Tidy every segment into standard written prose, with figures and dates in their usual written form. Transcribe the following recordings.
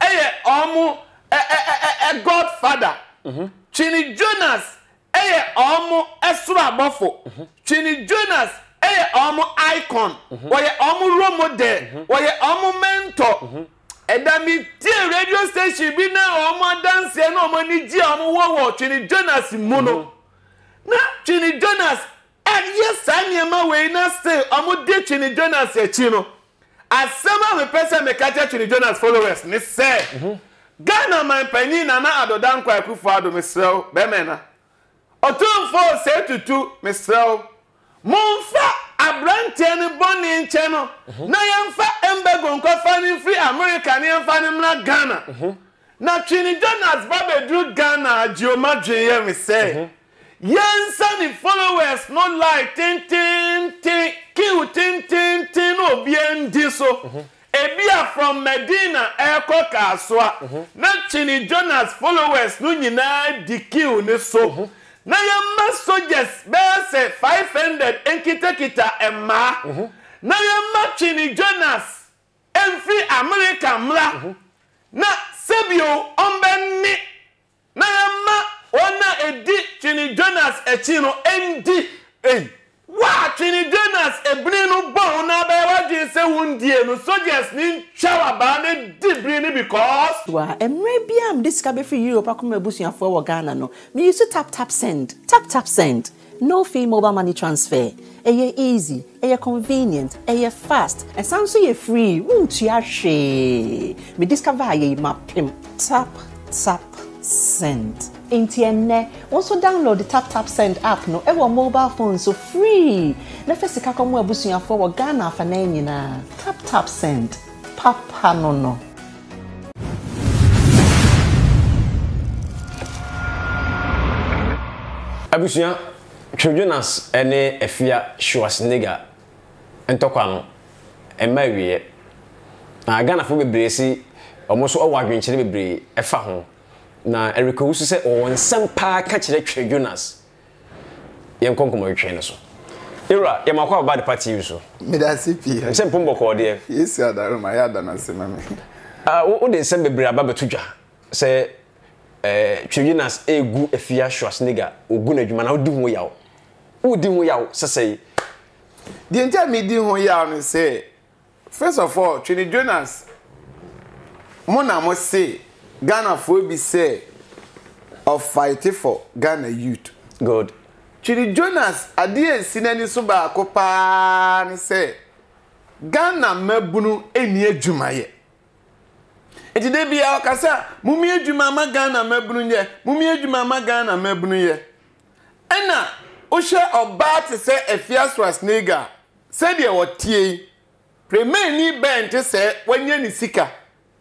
omo a godfather. Chini Jonas omo esura abofo. Chini Jonas omo icon. Oye omo role model. Oye omo mentor. Edami tie radio station bi na omo dance na omo ni ji omo wo Chini Jonas mono. Na Chini Jonas yes anyema we na say omo de Chini Jonas echi no. Asema me person me catch Chini Jonas followers ni say Ghana man pani na adodan kwa Akufo-Addo mesrew be me na. Otumfo say tutu mesrew. Monfa abrante ni boni nche no. Na yemfa embego nkofa ni free America ni yemfa ni mna Ghana. Na Chini Jonas babe dru Ghana jioma dwen me say. Yensa ni followers no like tin kill tin no bien diso. Ebia from Medina eko kaswa. Na Chini Jonas followers no nyina di kill ne so. Na yemma soldiers be say 500 enkita emma. Na yemma Chini Jonas every American mla. Na sebio ombenni. Na yemma ona edi Chini Jonas echino endi wa Chini Jonas ebrinu bon na be waje se wundie no soldiers ni chawa ba na dibri ni because wa emre biam this ka be free Europe akoma ebusuafo wo Ghana no me use tap send no fee mobile money transfer eye easy eye convenient eye fast and sounds so ye free won't ya hwe me discover ye mapim tap send Intienne also download the tap send app no ever mobile phone so free na fesika komo abusuafo wo Ghana afa na nyina tap send papa no Abusuya Jonas ene Efia Schwarzenegger entokwa no ema wie na Ghana fo bebresi omoso owo adwenkyere bebre efa ho na Eric Owusu se o nsem pa ka kire Twe Jonas yen konkomo yetwe ne so era ye makwa ba the party you so me da CP nsem pombo ko de yes ya da ma ya da na nsem me wo de nsem bebre aba betudwa se Twe Jonas egu Efia Schwarzenegger ogu na adwuma na odi ho yawo odi ho yawo sesei the entire me di ho yawo no say first of all Chini Jonas mona mo say Ghana for be say of fighting for Ghana youth. Good. Chini Jonas adie sinani so ba ko pa ni say Ghana mabunu eni adwumaye. Eti de bia okasa mumi adwuma ma Ghana mabunu ye, mumi adwuma ma Ghana mabunu ye. Ena o hwe oba te say Efia Schwarzenegger say de wotie premier ni bent say wanye ni sika.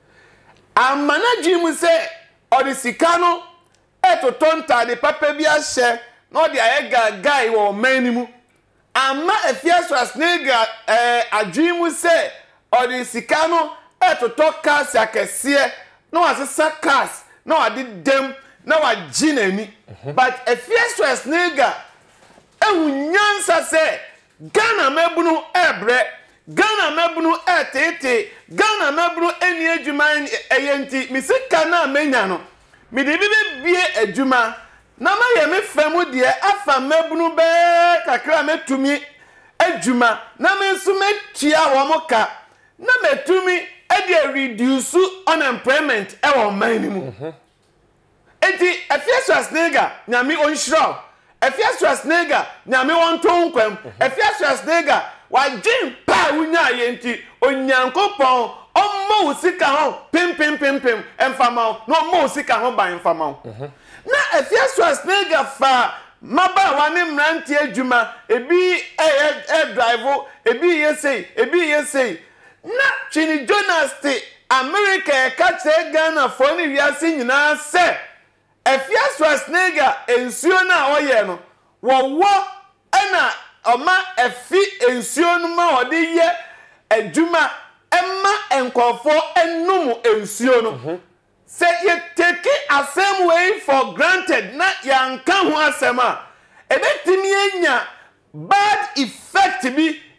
Amanaji mu se odisika no etotonta de papa bi ahye no de ayega guy wo mani mu amma Efia Schwarzenegger adwi mu se odisika no etotoka sakese no asesa cars no ade dem na wa ginani but Efia Schwarzenegger ehunyansa se Ghana mabunu ebre Ghana mabunu etete Ghana mabunu eni adwuma eyenti misika na menya no me de bie adwuma na ma ye me famu de afa mabunu be kakra metumi adwuma na me nso metia wo moka na metumi e de reduce unemployment e wo man ni mu enti Efia Schwarzenegger nyame onhiro Efia Schwarzenegger nyame wonton kwam Efia Schwarzenegger wajin pa wunya yenti onyankopon ommo usika ho pim emfama no ommo usika ho ban emfama na Efia Schwarzenegger fa maba wane mranti adwuma ebi drive ebi yesei na Chini Jonas te America kache Ghana for ni wiase nyina se Efia Schwarzenegger ensuo na oye no wo ena Oma efi ensuo no ma ode ye adwuma emma enkofo enum ensuo no se ye take asem way for granted na yanka ho asem a ebetimi enya bad effect bi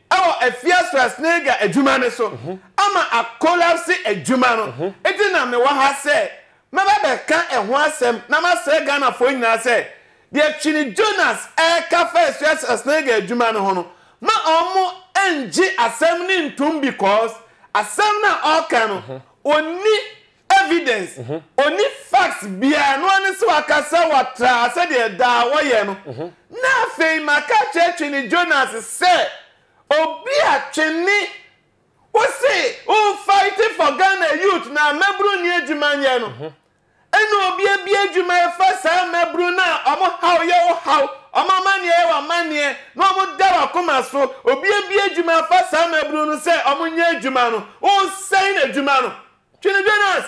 ewo Efia Schwarzenegger adwuma ne so ama a collapse adwuma no eti na me wa ha se maba be ka eho asem na ma se Ghana fo nyina se de Chini Jonas ka first Schwarzenegger adwuma no ho no ma omo enji asem ni ntum because asem na oka no oni evidence oni facts bia no ani se wakasa watra se de da wo ye no na fei maka Chini Jonas se obi atwene o say o fighting for Ghana youth na mebru ni adwuma nye no eno obi abi adwuma e fa sa mebru na omo haw ye o haw omo manie e wa manie no omo dawa koma so obi abi adwuma fa sa mebru no say omo nya adwuma no o say na adwuma no Chini Jonas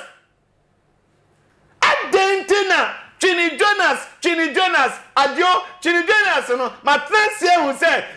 adentina Chini Jonas adio Chini Jonas no matrense hu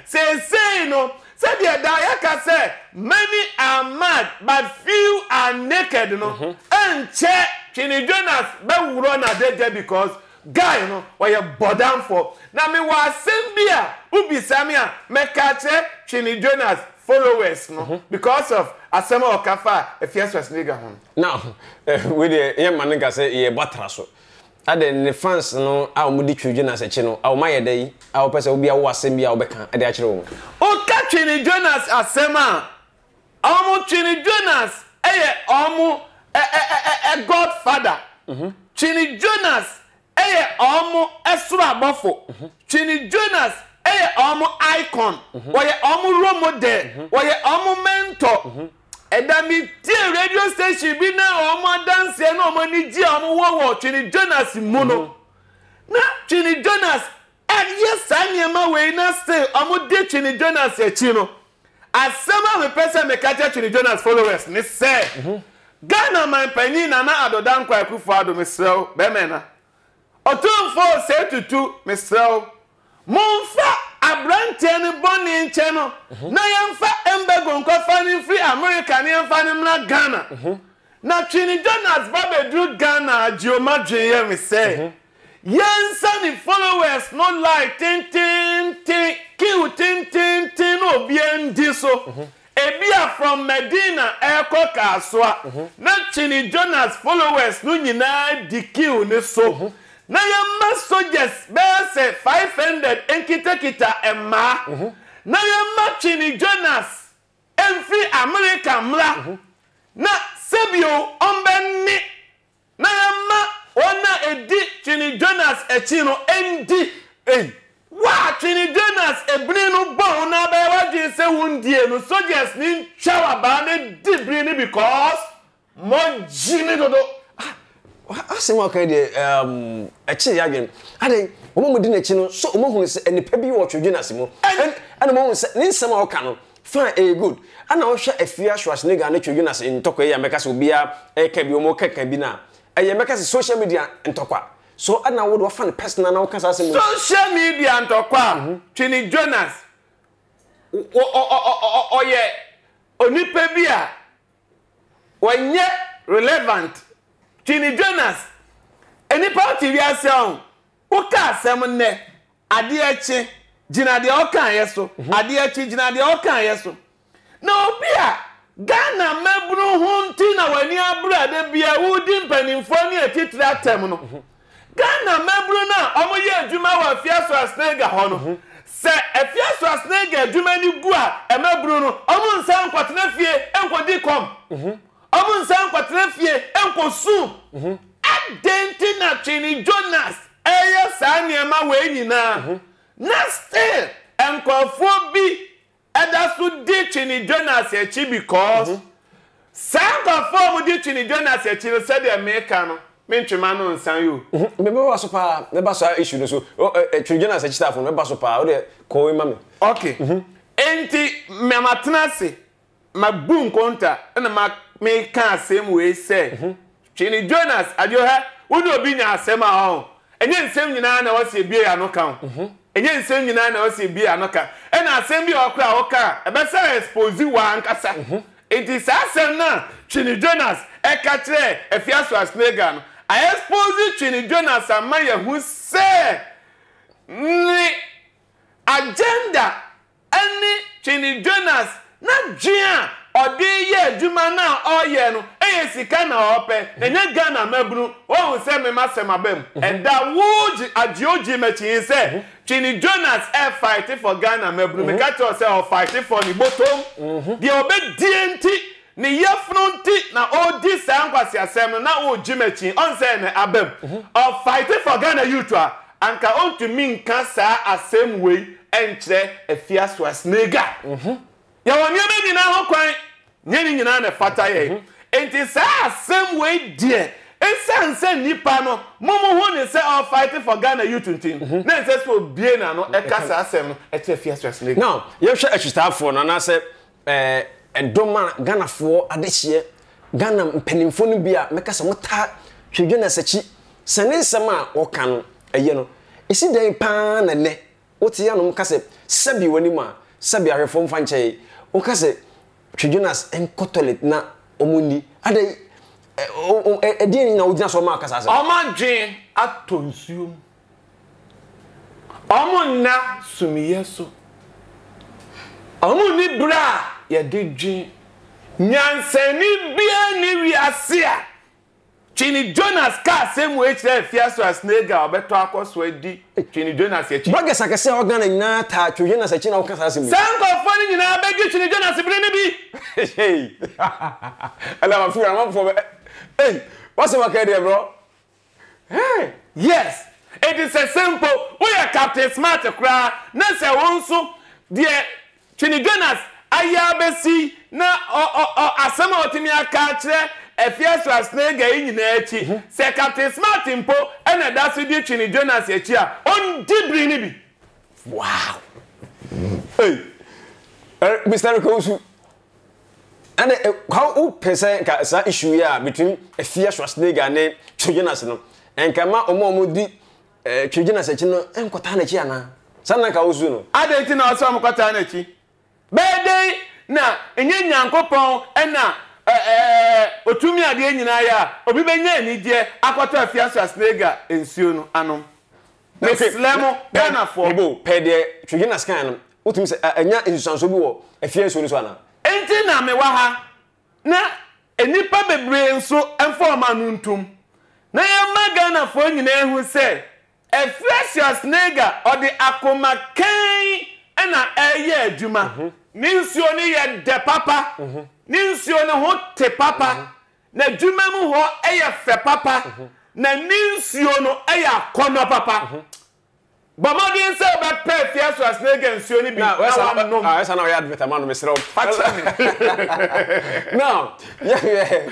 say no said the Dayaka said, many are mad, but few are naked, no. And check Chini Jonas, but we run a day because guy, no, why you bodan for. Now me was Sembia, Ubi Samia, Mekache, Chini Jonas followers, no, because of Asema Okafa, a fierce nigga. Now, with the young man, say, ye batraso. Ade fans no a omudi Chini Jonas echi no a oma yedai a opese obi a wo asem bia obeka ade a kire wo o ka Chini Jonas asema omo Chini Jonas omo godfather Chini Jonas omo esuru abofo Chini Jonas omo icon woye omo role model woye omo mentor Edami tie radio station bi na omo dance na omo ni ji omo wo Chini Jonas muno na Chini Jonas yes anyema we na stay omo de Chini Jonas echi no asema me person me catch Chini Jonas followers ni say Ghana man pani na adodan kwa Akufo Addo mesrew be me na otumfo say tutu mesrew monfa abrante ni boni nche no na yemfa embego nkofa ni free America ni yemfa ni mra Ghana na Chini Jonas babedru Ghana ajioma dwenye me say yensa ni followers no like tin kill tin no biendi so ebia from Medina eko kaswa na Chini Jonas followers no nyina di kill ni so na yemma soldiers be say 500 enkitakita emma na yemma Chini Jonas enfri America mla na sebio ombenni na yemma ona edi Chini Jonas echino endi wa Chini Jonas ebri no bon na be waje se wundie no soldiers ni chawa ba ne dibri ni because mo jini dodo asem okay de echi yagen ade omo mudi na echi no so omo hu se enipa bi wo Chini Jonas mu ana mo hu se ni nsem a oka no fine good ana wo hwe Efia Schwarzenegger na Chini Jonas ntoko ya meka se obia eka bi omo keka bi na meka se social media ntokwa so ana wo do fan personal na wo kasa asem social media ntokwa Chini Jonas oye onipa bi a wanye relevant Chini Jonas enipa TV asem wo ka asem ne ade echi jina de o kan yeso ade echi jina de o kan yeso na obi a Ghana mebru hunti na wani abura de bia wudi mpanimfo ni etitra tem no Ghana mebru na omo ye adwuma wa Efia Schwarzenegger ho no se Efia Schwarzenegger adwuma ni gu a emebru no omo nsan kwatena fie enkodi kom omo nsan kwatena fie enkosu adenti na Chini Jonas eye saniema we nyina na still enkofo bi edasu di Chini Jonas echi because sanka form di Chini Jonas echi no said America no mentwema no nsan yo me ba so pa me ba so issue no so Chini Jonas echi staff no me ba so pa o de ko we ma me okay enti me matena se mabu nkonta na me ka asem we say Chini Jonas ajoha wodi obi nya asem a ho enye nsem nyina na wase bie ya no kan enye nsem nyina na wase bie ya no kan ena asem bi okra oka ebesa expose wa nkasa enti sa asem na Chini Jonas eka kire Efia Schwarzenegger no I expose Chini Jonas amaye hu say ni agenda any Chini Jonas na dwea ode ye adwuma na oye no sika na ope enye Ghana mabunu o se me masem and that would agioji mechi say Chini Jonas fighting for Ghana mabunu me catch yourself fighting for ni bottom the obedient ni yefronti na odi sankwasi asem no na o jimechi on say na abem of fighting for Ghana youth anka on to mean cancer asem way enchre efia swasnega ya woni be nyina ho kwan nyeni nyina na fata ye enti sa asem way die esanse nipa no momo ho ne say all fighting for Ghana youth team na say so bie na no e kasa asem no e che efia swasnega now ye hwe achitafo no na say endoma Ghana fo adehye Ghana mpanimfo no bia mekasa mota hwedwe na sachi sane nsema woka no eye no isi den pa na ne wote ya no mkase sabi wani ma sabi ahwefo mfa nche wokase hwedwenas enkotolet na omuni ade edin na wogina so ma kasa asa omadwen atonsuom omonna sumiyeso omuni bra ya dedwen nyansani bia ni wiase a Chini Jonas ka same way che fiaso asnega obeto akoso adi Chini Jonas ya chi baga sakase ogana nyina ta Jonas achi na wokasa asemi sanko fani nyina begi Chini Jonas brene bi hey ala ma fura ma fo hey what's my idea bro hey yes it is a simple we are Captain Smart kra na se wonso de Chini Jonas ayabesi na asema otimi aka kire Efiaso asnega nyina achi se Captain Smart mpo ena daso di Chini Jonas achi a on dibri ni bi wow hey Mr. Kosu and how person ka sa issue ya between Efiaso asnega ne Jonas no enkama omo di Jonas achi no enkota na achi ana sana ka osu no adenti na oso amkota na achi bede na enye nyankopon ena otumi ade nyina ya obi benya ni die akoto Efiaso asnega ensuo no anom na slemo Ghana for ebo pede twigina scan no otumi se anya ensuanso bi wo Efiaso ni so ana enti na me wa ha na enipa bebre nso enforma no ntum na ya Ghana for nyina ehu se Efiaso asnega ode akoma kan ena eye adwuma ni nsuo ni ye de papa ni nsuo ne ho te papa na dwuma mu ho eye fe papa na ni nsuo no eye akono papa bomodin se ba pe Efiaso asnega nsuo ni bi na esa na we advert man no mesro now yeah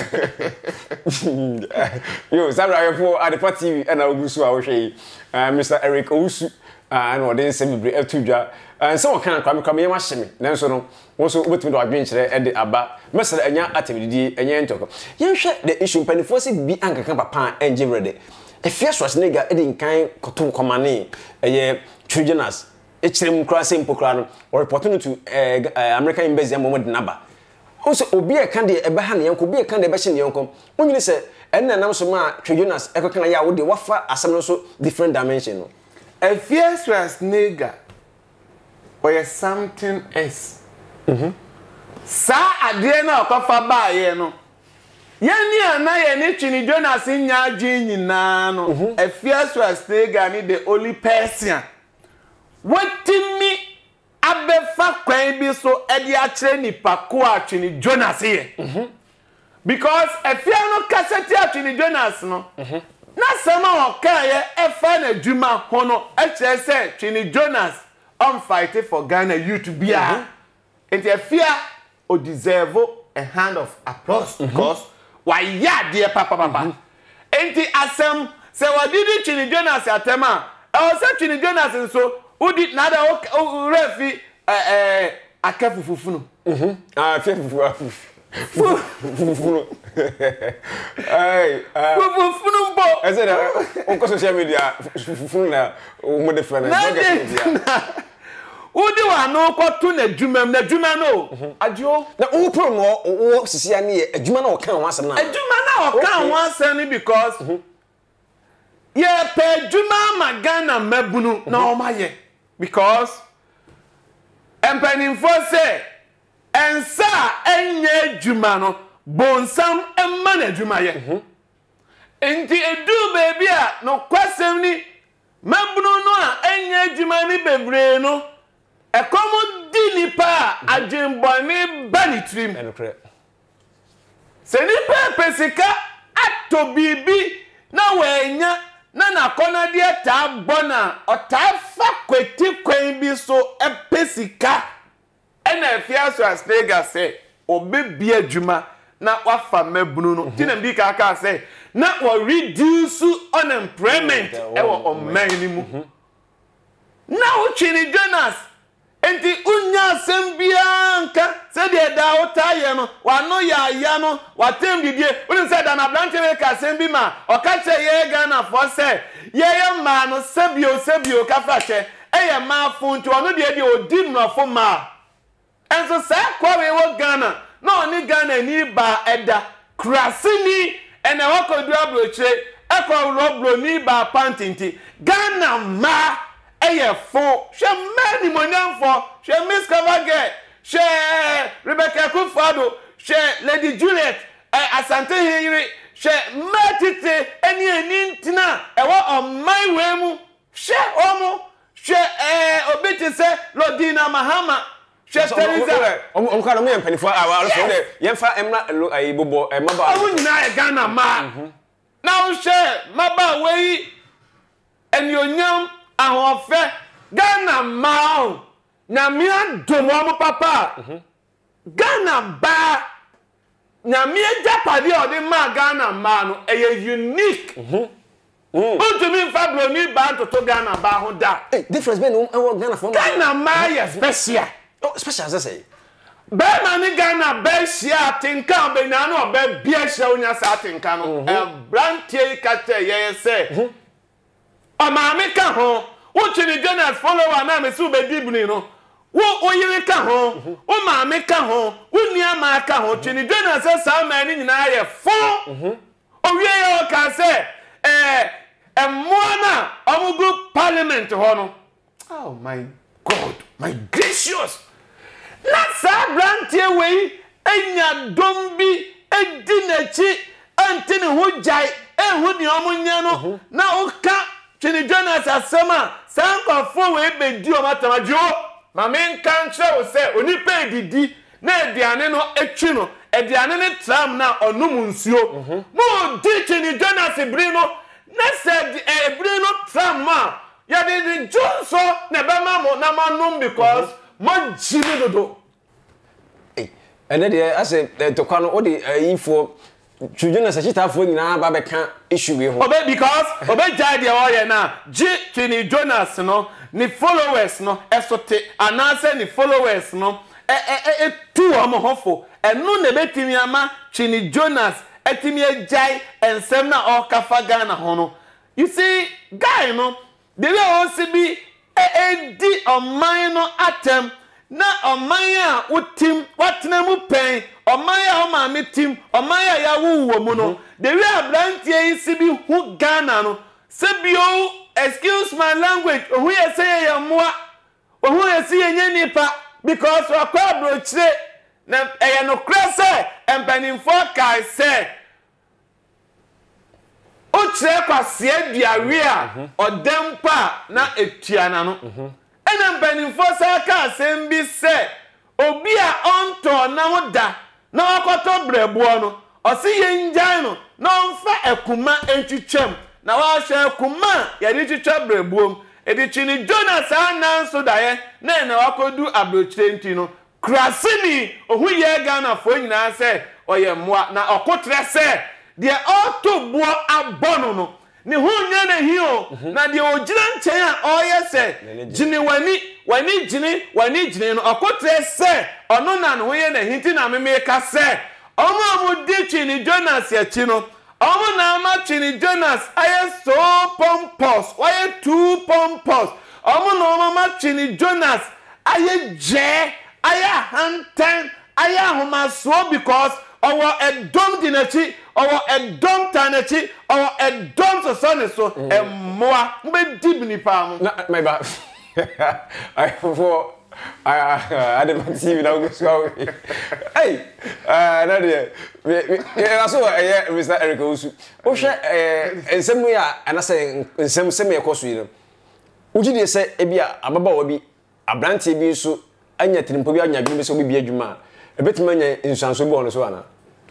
yo sabra yefo Adepa TV na ogusu a wo hwe Mr. Eric Owusu and odin se bibre atudwa so kan kwame yema hyeme nanso no wo so obetumi do adwen kire e de aba mesere anya atemdidi anya ntoko yenhwe the issue panifo se bi ankaka papa enje brede Efiaso asnega e de nkan kotom komane eye Jonas e kirem kra se mpokra no o report no to American embassy Mohammed Naba o se obi e kan de e be ha ne yanko obi e kan de e be hye ne yanko onyini se enna nam so ma Jonas e kokana ya wo de wafa asem no so different dimension no Efiaso asnega or something else. Sa ade na okofa ba ye no. Yeni ana ye ni Chini Jonas nya adwen nyina no. Efiaso asnega ni the only person. Wetimi abefa kwan bi so e de a kire nipa ko a Chini Jonas ye. Because Efiano kaseti a Chini Jonas no. Na sama okan ye efa na dwuma hono e kire se Chini Jonas fighting for Ghana youth bia and Efia o deserve a hand of applause because why ya dear papa enti asem se wadidi Chini Jonas atema e se Chini Jonas so udi nada o refi akafufufu no fufufu fufufu bo I said on social media fufufu na o mo de friend Udi wa no kwato na dwuma no ajo na o promo o sisia ne adwuma na o kan ho asem na adwuma na o kan ho asem ni because ye pe adwuma ma Ghana mabunu na o maye because empanimfo se ensa enye adwuma no bonsam emma na adwuma ye enti edu baby a no kwasem ni mabunu no a enye adwuma ni bebre no ekomo di nipa adwembone banitrim se nipa pesika ato bibi na wenya na kona de ta bona otafa kweti kwan bi so epesika ena afia so asnega se obebia adwuma na wafa mabunu no ti na mbi ka aka se na wo reduce unemployment ewo oman ni mu na wo twini Jonas enti unya sembianka se de da otaye no wano ya no watem didie unin se da na branche we ka sembi ma o ka che ye Ghana for se ye ma no sebio ka fa che eye ma fu nti ono de odi mnofo ma enso se kwa we wo Ghana no oni Ghana ni ba eda krasini ene wakodu abroche ekwa robro ni ba pantinti Ghana ma eye fo she many monyanfo she Miss Kavage she Rebecca Kufado she Lady Juliet Asante Hiri she matite eni ntina ewo omai wemu she omo she obiti se Lodina Mahama she Teresa omkara mo yempanifo a so de yemfa emna ayibobo maba awu nyina Ghana ma na she maba wei eni onyam ahofe Ghana ma na mi adomo mo papa Ghana ba na mi japade odi ma Ghana ma no unique to me fablo ni ba to Ghana ba ho da difference be no Ghana for Ghana ma ya special special say be ma ni Ghana be sia tinka be na no be bia sia onya sa tinka no brantie ka che ye say o ma me ka ho wo chini Jonas follower na me su be dibni no wo oyire ka ho wo ma me ka ho wo nia ma ka ho chini Jonas sa ma ni nyina ye fo owie yo ka se emona omugu parliament ho no oh my god my gracious na sa brantie we enya dombi edinachi antini ho jai ehu ni omunya no na oka chini Jonas asema sankofo we bedi o matamajo ma men kan che se onipa edidi na ediane no etwi no ediane ne tram na onum nsuo mo di chini Jonas bri no na said bri no tram ma ya di jonso na be ma mo na manum because mo jimi dodo ene de ase tokwa no odi ifo Jonas achita afo nyina ba be kan issue we ho obe because obe jade o na ji chini Jonas no ni followers no esote anase ni followers no tu omo hofo enu ne betimi ama chini Jonas etimi ajai ensem na okafa Ghana ho no you see guy no the way o si bi di oman no atem na omanya utim watena mu pen omanya o ma metim omanya ya wuwo mu no the way abrantie isi bi hu Ghana no sebio excuse my language ohu ye say ya moa ohu ye say yenye nipa because wakwa brochire na eye no krese empanimfo kai say o chire kwase aduawe a odempa na etuana no ena mpanimfo sa ka asem bi se obi a onto na woda na wakoto brebo no osi yenjan no na onfa ekuma entwitwam na wa hwe ekuma ya di twitwa breboom edi chini Jonas ananso daye na wakodu abrochire nti no krasini ohu ye Ghana fo nyina se oye moa na okotre se de otobo abono no ni hunya na hio na de ogira nchen a oye se gini wani gini no okotre se ono na no ye na hinti na meme ka se omo di chini Jonas ya chi no omo na ma chini Jonas aye so pompous aye too pompous omo na omo ma chini Jonas aye je aye hanten aye ahomaso because our edom dinachi our edom tanachi our edom so moa mbe dibni pa mo na my ba I for Adepa TV na Ogusu. Hey, na de na so Mr. Eric Owusu. Wo hwe ensem ya anase ensem ekoso yi no. Uji de se ebia ababawa bi abrante bi so anya tinimpo bi anya bi so bi adwuma ebetima anya insuanso bi ono so ana.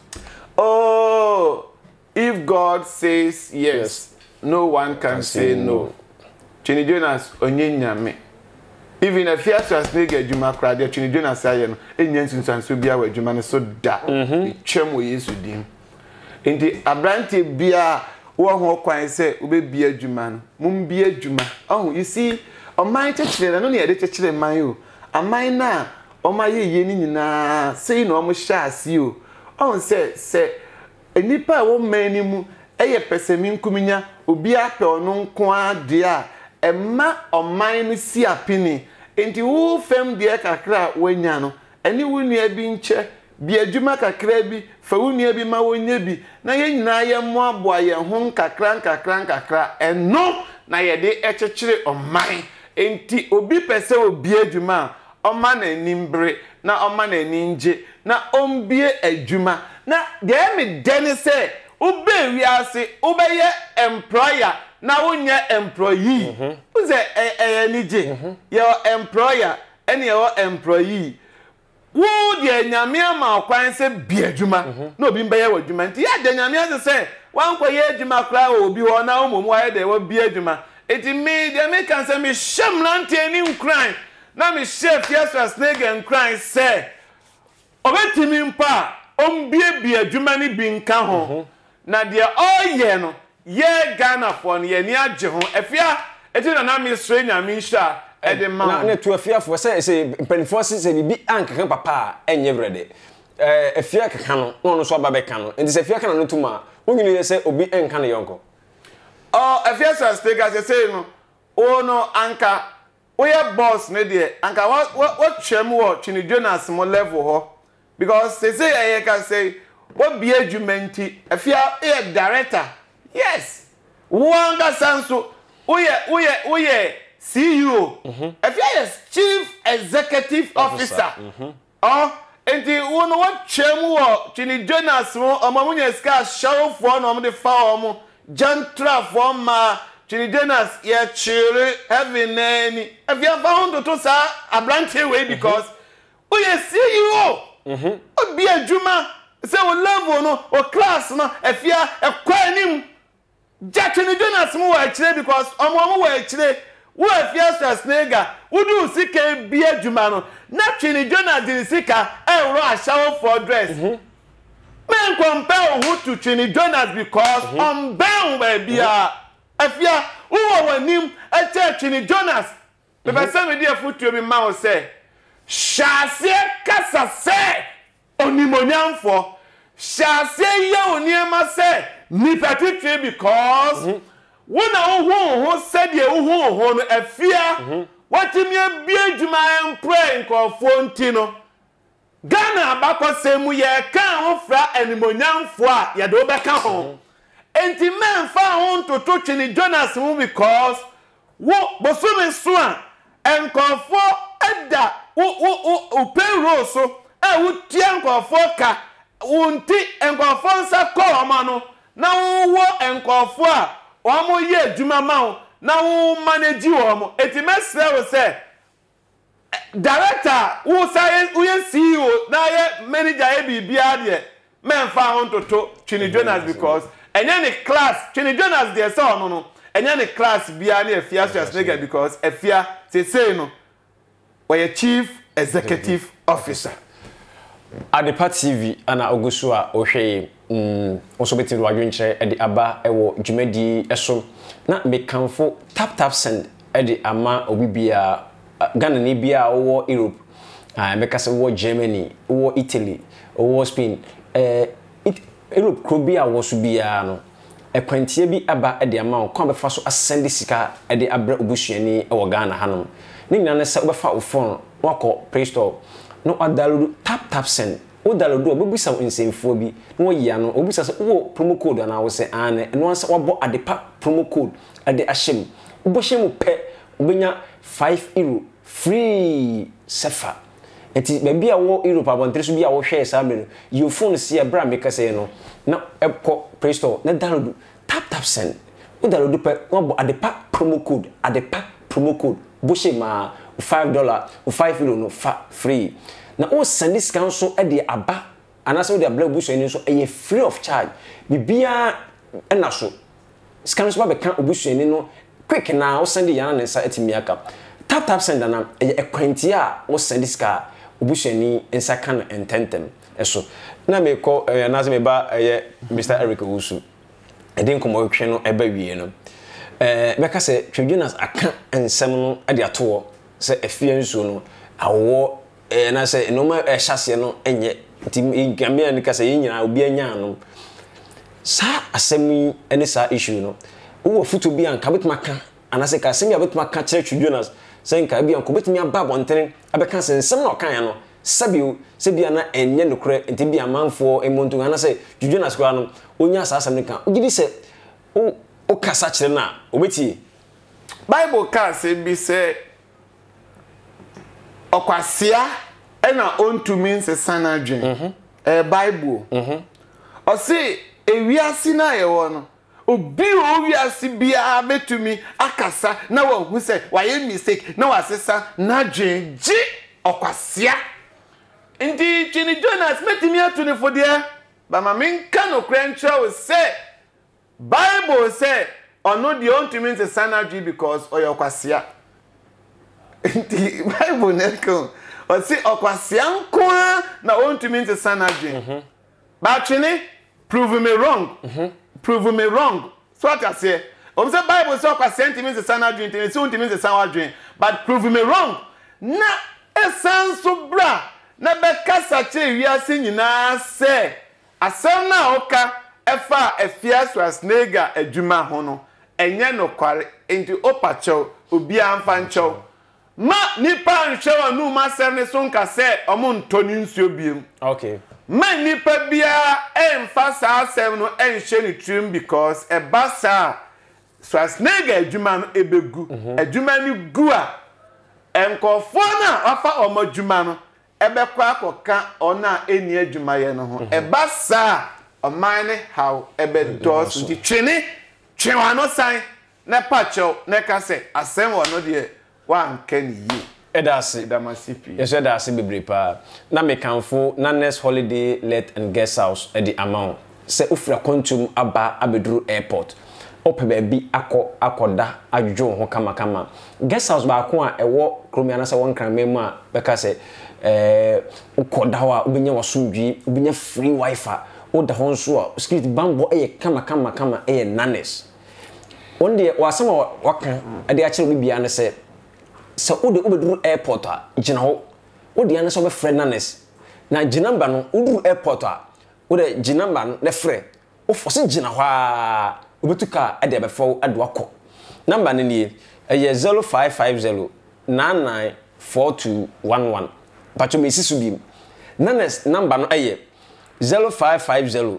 Oh, if God says yes, no one can say no. Chini Jonas onyenyame. Even if you have to adwuma kra de Chini Jonas aye no enya insuanso bi awa adwuma no so da. Twem wo Yesu dim. Enti abrante bia wo ho kwan se obebi adwuma no mum bi adwuma. Oh, you see, oman chechire no ne de chechire man yo. Aman na omaye ye ni nyina sei no omo hya ase yo. On se enipa wo mani mu eye pesemi nkuminya obi apɛ ono nko ade a emma oman no si apini enti wo fam de kakra wanya no eni wo nua bi nche bi adwuma kakra bi fa wo nua bi ma wonya bi na ye nyina ye mo aboa ye ho kakra eno na ye de echechire oman enti obi pese obi adwuma oma na nimbre na oma na ninje na ombie adwuma na de me deni se ube wiase ube ye employer na wonye employee uze nije your employer ene your employee wo de nyame ama kwan se bi adwuma na obi mbe ye wadwuma nti ya de nyame se wankwa ye adwuma kra obi ho na omomu aye de wo bi adwuma eti me de me kan se me shem nante ani nkran na me chef yes snake and cry say obetimi mpa ombie bi adwuma ni bi nka ho na de oye no ye Ghana for no ye ni age ho afia eti na me strenya me sha e de ma na to afia for say penfo se bi anka papa enye brede afia kaka no no so aba be ka no enti se afia kana no tuma wonyini se obi enka ne yonko afia so snake as say no o no anka we boss ne de anka what twem wo Chini Jonas mo level ho because they say I can say what be adwumenti afia e director yes wanga sanso we CEO afia yes chief executive officer enti wono what twem wo Chini Jonas mo omamunya ska show for no mo de fa omo jantra for ma Chini Jonas ye chire heaven nani if you found to sa abrante way because we see you o bi adwuma say o level no o class no efia e kwanim Chini Jonas mo wa chire because omo wa chire wo efia sta snega wudu sika bi adwuma no na Chini Jonas di sika e ro a show for dress men compare who to Chini Jonas because on bound baby afia wo wanim eche Chini Jonas the person we dey futu mi ma o say shase kasa se onimonyamfo shase ye oniema se ni patitwe because wona ho said ye ho no afia watimi abi adwuma employ nkofo ntino Ghana abakosemu ye kan ho fra onimonyamfo a ye do beka ho enti men fa hon to Chini Jonas mu because wo bosome so a enkofo eda wo payroll so e wo tia enkofo ka wonti enkofo nsa ko oma no na wo enkofo a o mo ye adwuma ma wo na wo manage wo mo enti mesre wo say director wo say wo ye CEO na ye manager e bibia de men fa hon to Chini Jonas because any class Chini Jonas dey say no any class bia na afia so snega because afia say no we chief executive officer Adepa TV ana Ogusu a ohwe oso beti wadwenkyere e de aba ewo dwumadi eso na mekanfo tap send e de ama obibia Ghana ni bia wo Europe mekase wo Germany wo Italy wo Spain Europe krobia wo so bia no ekwantie bi aba e de ama ko befa so asend sika e de abra obusuani e wo Ghana hanom ni nyina ne se obefa wo phone wako Play Store no download tap send o download obebusa nsemfo bi no ya no obusa se wo promo code ana wo se ane no ansa wabo Adepa promo code ade ahyem obo hyem pe obenya €5 free sefa enti baby a wo Europe abontre so bi a wo hwe sa me no your phone si e bra make say no na eko Play Store na download tap send o download pe wo adepa promo code bushi ma $5 or €5 no free na o send this can so e de aba anase o de abla bushi ni so e free of charge bibia e na so scan so ba kan obushi ni no quick na o send yana ne sa etimi aka tap send na e kwanti a o send this car obushi ni ensa kan ententem eso na me ko na se me ba Mr. Eric Owusu edin komo hwe no eba wie no beka se Jonas aka ensem no ade ato se afia nsuo no awo na se no ma hyase no enye ti gamia ni ka se yinyina obi anya no sa asemi ene sa issue no wo futu bi an ka betuma ka anase ka asemi abetuma ka kire Jonas se nka bi an ko betumi aba bontene abeka se ensem no kan ya no sabio sebia na enye nokre enti bia manfo emontu anase Jonas kwa no onya sa asem ne kan ogidi se o kasa kire na obeti Bible ka se bi se okwasia ena ontumi nsesa na dwen Bible o se ewiase na ye wo no obi owiase bia betumi akasa na wo hu se waye mistake na wasesa na dwen ji okwasia ndi chini Jonas metimi atuni fodie ba ma menka no krencha o se Bible say ono the ontumi nsesa na dwen because oyokwasia ndi Bible neko o se okwasia nko na ontumi nsesa na dwen ba chini prove me wrong so what I say o say Bible say okwasia ntumi nsesa na dwen ntumi so ntumi nsesa wa dwen but prove me wrong na esanso bra na bekasa che wiase nyina se asem na oka efa afia Schwarzenegger adwuma ho no enye no kware enti opacho obi amfa nchew ma nipa nchew anu ma sem ne so nka se omo ntoni nsuo biem okay ma nipa bia emfa sa asem no enhye ni trim because e basa Schwarzenegger adwuma no ebegu adwuma ni gu a enkofo na wafa omadwuma no ebekwa akoka ona eni adwuma ye no ho ebasa omane how ebedos nti twene no san na pacho na kase asem wono de wan kan yi edase damasipi yes edase bebre pa na mekanfo na next holiday let and guest house e di amount se ofra kontum aba abeduru airport ope baabi akoda adwo ho kama guest house ba ko a ewo kromia na se won kran memu a beka se ukoda ho a obenya wasomdwi obenya free wifi oda ho nso a security bambo kama nanes onde wasema waka ade akire bibia ne se ode obeduru airport a gina ho ode ya ne so be friend nanes na ginamba no uduru airport a ode ginamba no ne frɛ ofose gina ho a obetuka ade abefo ado akọ number ne nie 0550 994211 pacho mesi so bi nanes number no 0550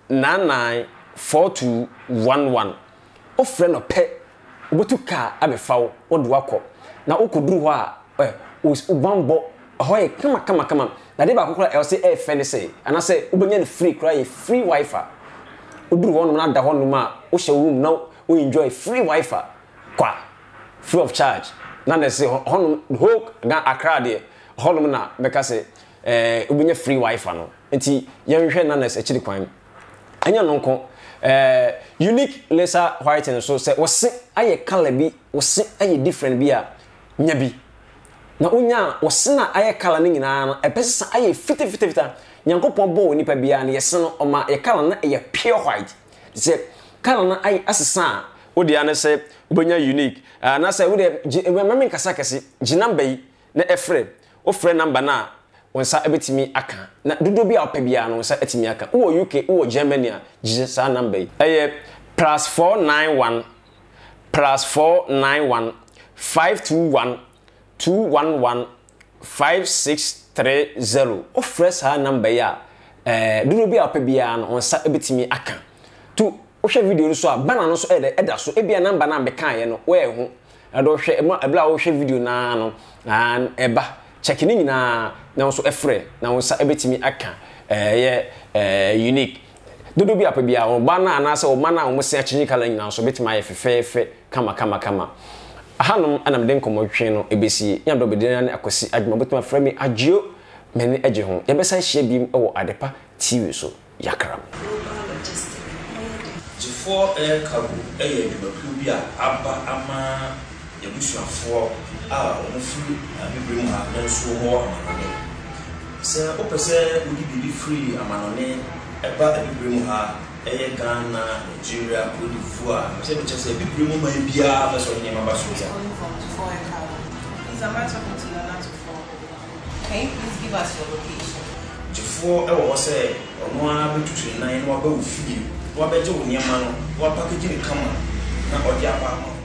994211 ofre no pe obetuka abefawo odo akọ na okoduru ho a ubambo hoye kama na de ba kokora el say fn say ana say ubenya no free cry free wifi oduru ho no na da ho no ma o hye room na o enjoy free wifi kwa free of charge na na say ho no ho ga Accra de ho no na beka say ubenya free wifi no enti yenhwe na na say chiri kwan anya no nko unique laser white and so say wose aye color bi wose aye different bi a nya bi na onya wose na aye color ni nyina no epesa aye fita nyankopon bo nipa bia na yese no oma ye color na aye pure white say color na aye asesa odi ana say obonya unique na say we de mama kasa kase ginamba yi na efre o frɛ number na wonsa ebetimi aka na dodo bia opabia no wonsa etimi aka wo UK wo Germany a gise sa number yi +491 521 211 5630 o fresh ha number ya dodo bia opabia no wonsa ebetimi aka to o hwe video so a bana no so eda so ebia number na be kan ye no wo ehu ado hwe ebla wo hwe video na no eba check ni nyina na so efre na wo sa ebetimi aka unique dodo bi apa bia wo ba na anase wo ma na wo se akyenyi kala nyina so betimi aye fefefe kama ahanum anam den komo hwe no ebesi ya do bedena ne akosi adwuma betimi afra mi agio meni agye ho ye besa hye bi wo adepa TV so yakram Before air cargo adwuma bi a aba ama yebusuafo ono firi abibrim ha na so ho amanone se opese odi bibi free amanone eba abibrim ha Ghana Nigeria Cote d'Ivoire se be chese abibrim ma bia ba so nyema ba so ya Is a matter of not to fall. Can you please give us your location? Before I was say ono a betutu nan no aba ofie wa beje wo nyema no wa package ni kama na odi aba ma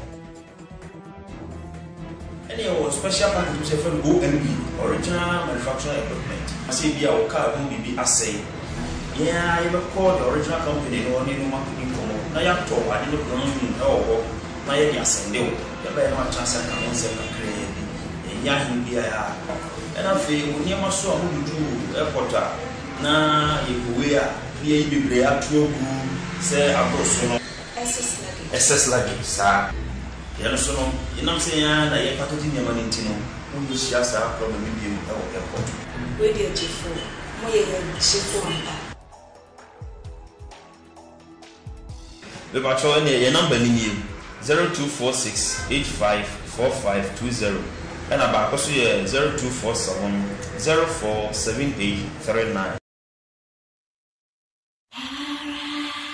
any special package we say for OMB original manufacturing equipment I say bia o car don bibi asay yeah you call the original company no ni no marketing komo na ya to ade no bronze ni na owo na ya dia sende o ya ba na chance ka won se ka kre ya hin bia ya na fe wo nyema so a mo dudu airport na yebuwe a bia ibebre atuogu se abroso no SS luggage sa ya so no inam se ya na ye package ni ma ntino mo ni sia sa problem bi mu ta airport We dey chifu mo ye chifu anta le patron ni ye number ni 0246854520 and about also 0247047839